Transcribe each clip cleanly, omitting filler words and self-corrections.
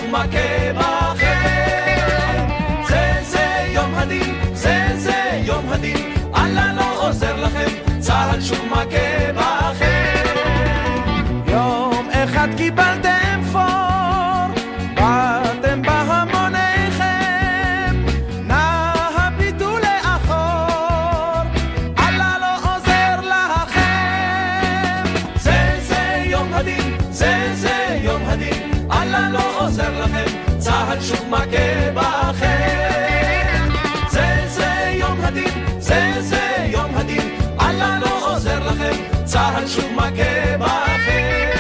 שוב מכה בכם. זה יום הדין, זה יום הדין, אללה לא עוזר לכם, צה"ל שוב מכה בכם. יום אחד קיבלתם פור, באתם בהמוניכם, נא הביטו לאחור, אללה לא עוזר לכם. זה יום הדין, זה יום הדין, אללה לא עוזר לכם, צה"ל שוב מכה בכם. זה יום הדין, זה יום הדין, אללה לא עוזר לכם, צה"ל שוב מכה בכם.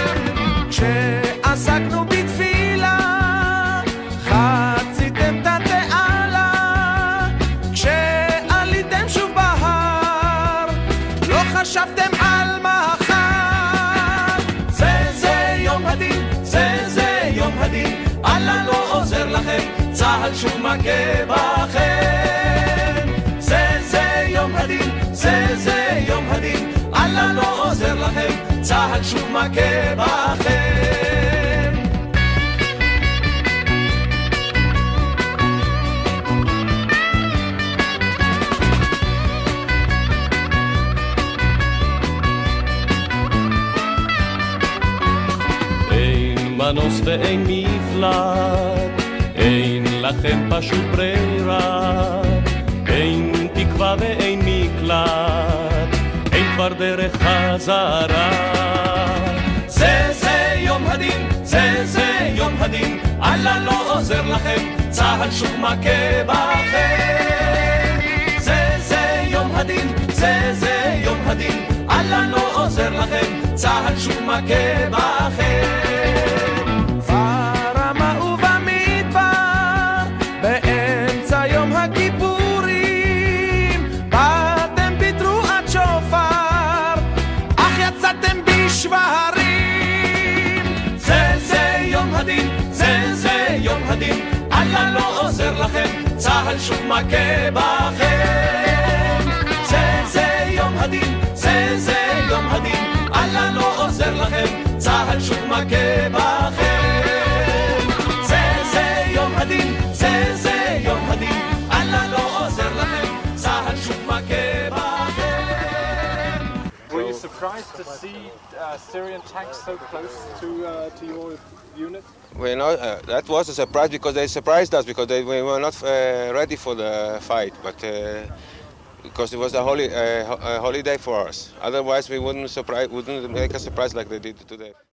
כשעסקנו בתפילה חציתם את התעלה, כשעליתם שוב בהר לא חשבתם על מחר. זה יום הדין, זה יום הדין, אללה לא עוזר לכם, צה"ל שוב מכה בכם. זה יום הדין, זה יום הדין, אללה לא עוזר לכם, צה"ל שוב מכה בכם. אין מנוס ואין מפלט, אין לכם פשוט ברירה, אין תקווה ואין מקלט, אין כבר דרך חזרה. זה יום הדין, זה יום הדין, אללה לא עוזר לכם, צה"ל שוב מכה בכם. זה יום הדין, זה יום הדין, אללה לא עוזר לכם, צה"ל שוב מכה בכם. ברמה ובמדבר, באמצע יום הכיפורים, באתם בתרועת שופר, אך יצאתם בשברים. זה יום הדין, זה יום הדין, אללה לא עוזר לכם, צה"ל שוב מכה בכם. זה יום הדין, זה יום הדין, אללה לא עוזר לכם, צה"ל שוב מכה בכם. זה יום הדין, זה יום הדין, אללה לא עוזר לכם, צה"ל שוב מכה בכם. Were you surprised to see Syrian tanks so close to your unit? Well, that was a surprise because they surprised us because we were not ready for the fight, but because it was a holiday for us. Otherwise, we wouldn't make a surprise like they did today.